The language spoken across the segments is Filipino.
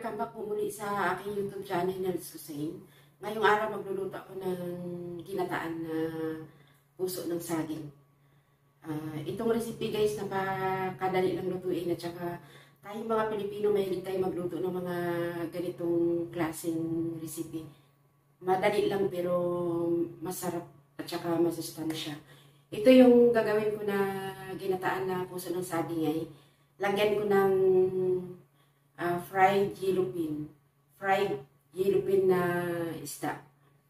welcome back po muli sa aking YouTube channel na Cuisine. Ngayong araw magluluto ako ng ginataan na puso ng saging. Itong recipe guys, napakadali lang lutuin at saka tayong mga Pilipino mahilig tayo magluto ng mga ganitong klaseng recipe. Madali lang pero masarap at saka masustansya. Ito yung gagawin ko na ginataan na puso ng saging ay lagyan ko ng fried yellow bean na isda.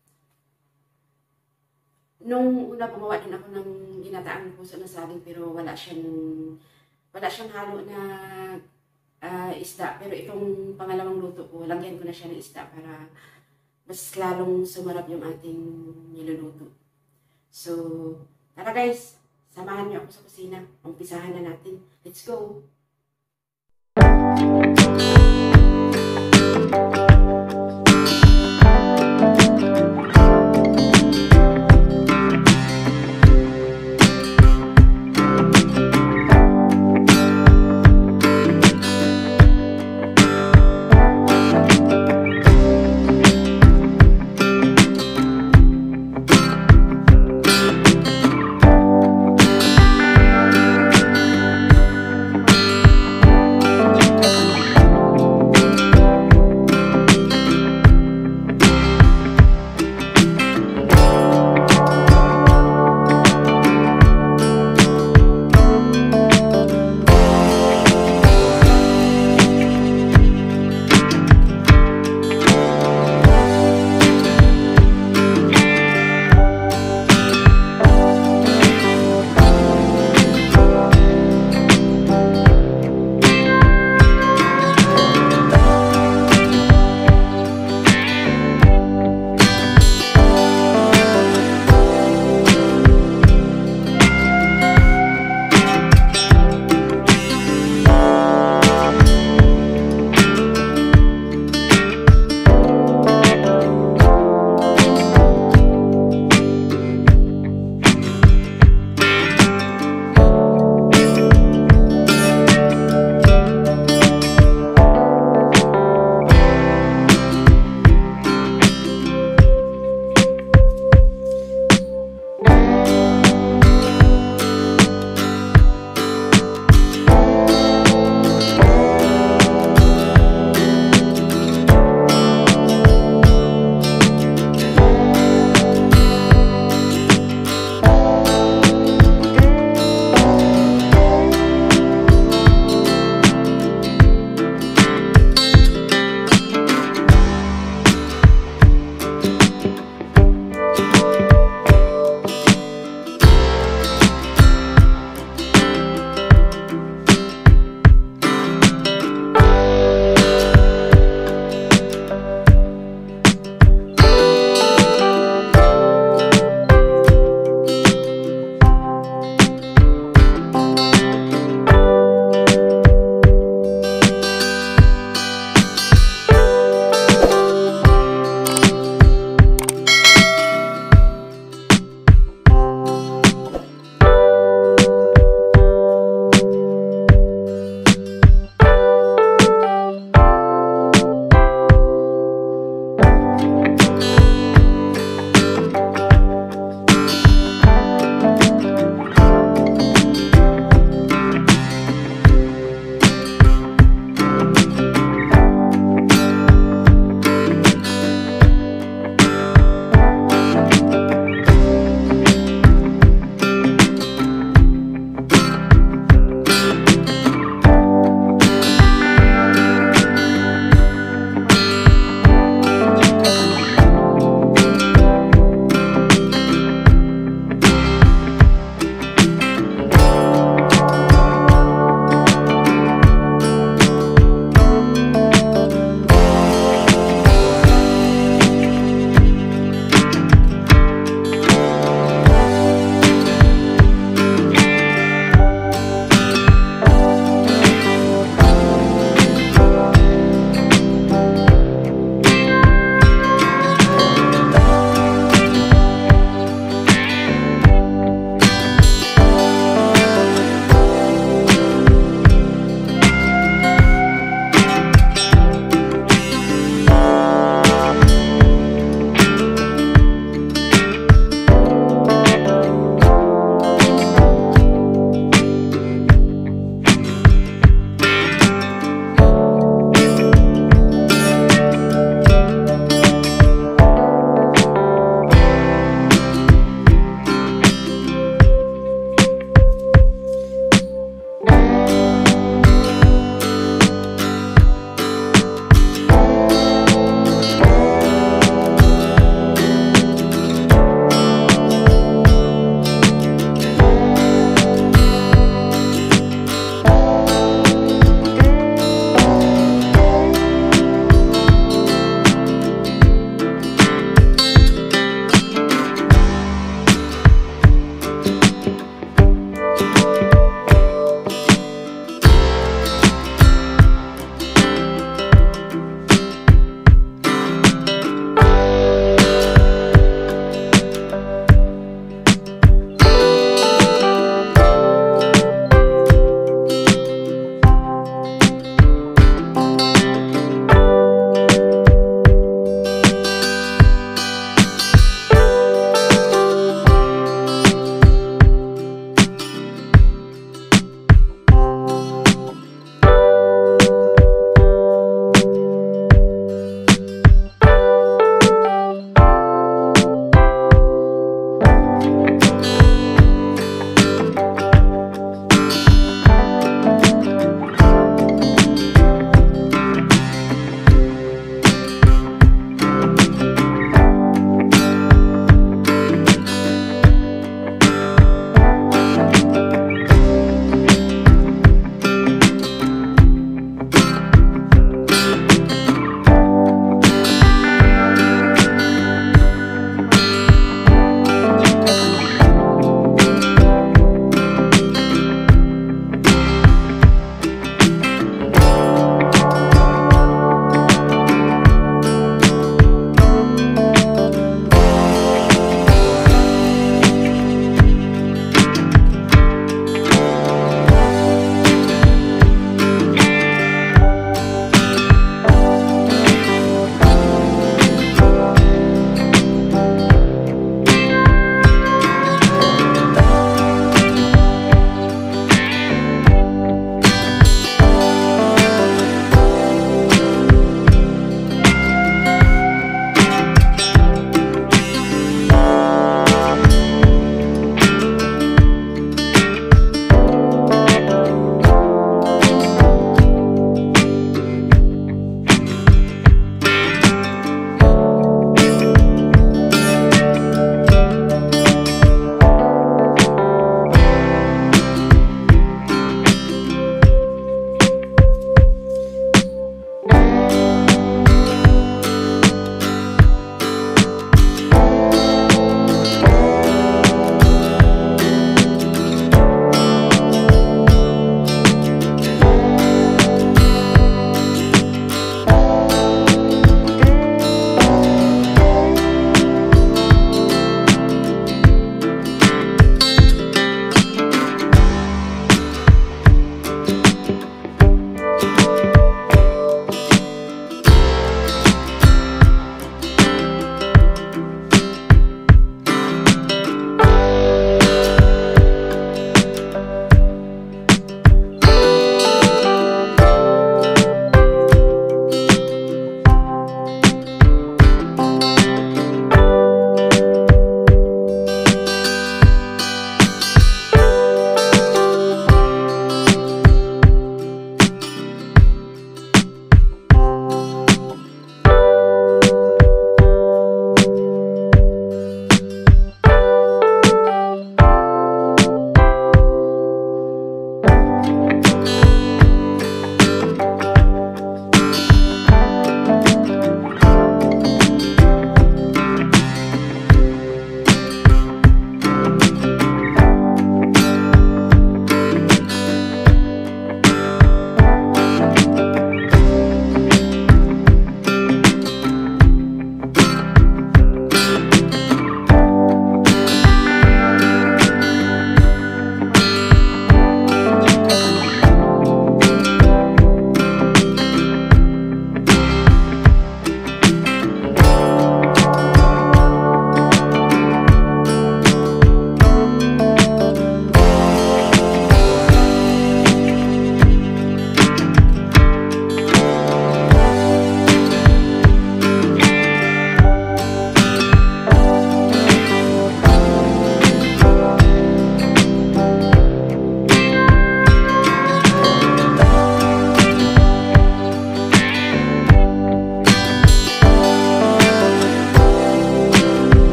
Nung una gumawa din ako ng ginataang puso ng saging pero wala siyang halo na isda. Pero itong pangalawang luto ko, lagyan ko na siya ng isda para mas lalong sumarap yung ating niluluto. So, tara guys, samahan niyo ako sa kusina. Umpisahan na natin. Let's go!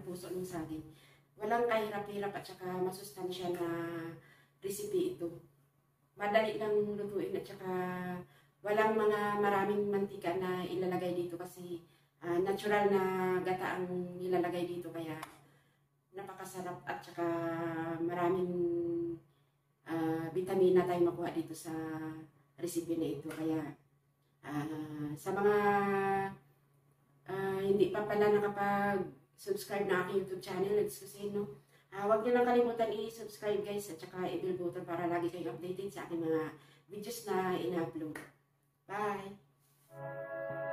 puso ng saging. Walang kahirap-hirap at saka masustansya na recipe ito. Madali lang lutuin at saka walang mga maraming mantika na ilalagay dito kasi natural na gata ang nilalagay dito kaya napakasarap at saka maraming vitamina tayo makuha dito sa recipe na ito. Kaya sa mga hindi pa pala nakapag-subscribe na aking YouTube channel, Let's Cuisine, no? Huwag niyo lang kalimutan i-subscribe guys at saka i-bell button para lagi kayong updated sa aking mga videos na ina-upload. Bye!